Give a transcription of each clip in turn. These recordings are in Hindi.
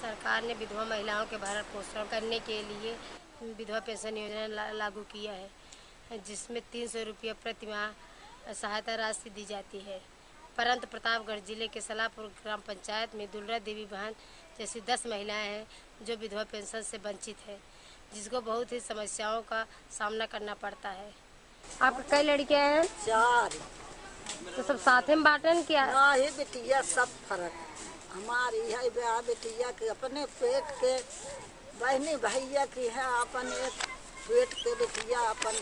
सरकार ने विधवा महिलाओं के भरण पोषण करने के लिए विधवा पेंशन योजना लागू किया है, जिसमें 300 रुपये प्रति माह सहायता राशि दी जाती है। परंतु प्रतापगढ़ जिले के सलाहपुर ग्राम पंचायत में दुलरा देवी बहन जैसी 10 महिलाएं हैं जो विधवा पेंशन से वंचित है, जिसको बहुत ही समस्याओं का सामना करना पड़ता है। आपके कई लड़कियां हैं? 4। तो सब साथ में बांटन क्या? नहीं बेटिया, सब फर्क हमारी है ब्याह बेटिया के अपने पेट के बहनी भैया की है, अपने पेट के बेटिया अपन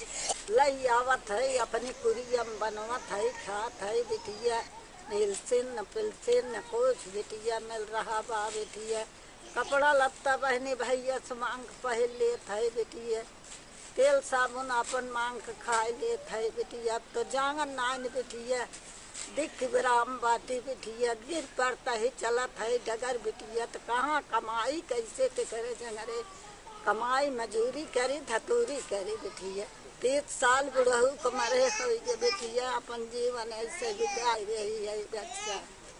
लई आवत है, अपनी कुरियम बनवत है, खात है बेटिया। पेंशन न पेंशन न कुछ बेटिया मिल रहा बा बेटिया। कपड़ा लत्ता बहनी भैया से मांग पहन लेत है बेटिया। तेल साबुन अपन मांग के खाए लेत है बेटिया। तो जांगन नान बेटिया दिख विराम बाटी बेटिया, गिर पड़ता है चलत है डगर बेटिया। तो कहाँ कमाई कैसे के करे जंगरे, कमाई मजूरी करी धतूरी करी बेटिया। 30 साल बुढ़ऊ कमरे हो बेटिया, अपन जीवन ऐसे बिताई रही है बच्चा।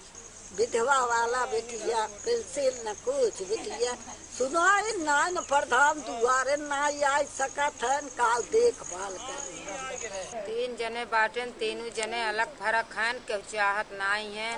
विधवा वाला बेटिया पेंशन न कुछ बेटिया। सुनाए नान प्रधान दुआरे ना आ सकत है, काल देखभाल कर। 3 जने बाटन, तीनों जने अलग फरक हैं, क्यों चाहत नहीं है।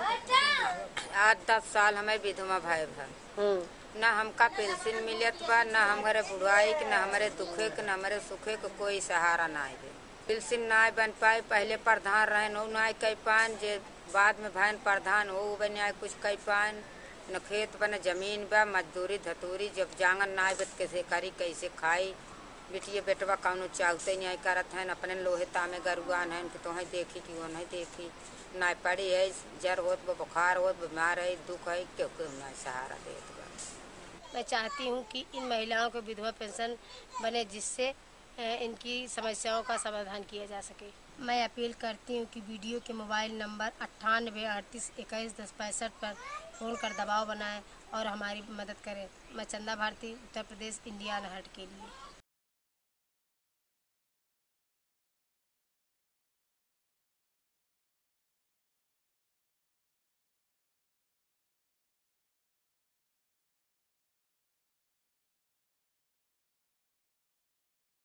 आज 10 साल हमें विधवा भाई भर न हमका पेंशन मिलत बा, न हमारे बुढ़ाई के, न हमारे दुखे के, न हमारे सुखे के कोई सहारा नहीं है। पेंशन ना बन पाए, पहले प्रधान रहे नो ना कई पान, जे बाद में भाई प्रधान हो बने कुछ कई पान। न खेत बा न जमीन बा, मजदूरी धतूरी जब जांगन ना बत कैसे करी कैसे खाई। बेटिए बेटवा कौनो चाहते नहीं करत हैं, अपने लोहे तामे गरुआन हैं कि तुम्हें देखी कि वो नहीं देखी। ना पड़ी है, जर होत बुखार होत, बीमार है, दुख है, क्यों क्यों ना सहारा देत बा। मैं चाहती हूँ कि इन महिलाओं को विधवा पेंशन बने, जिससे इनकी समस्याओं का समाधान किया जा सके। मैं अपील करती हूँ कि वीडियो के मोबाइल नंबर 98 38 21 10 65 पर फ़ोन कर दबाव बनाएं और हमारी मदद करें। मैं चंदा भारती, उत्तर प्रदेश, इंडिया हाट के लिए।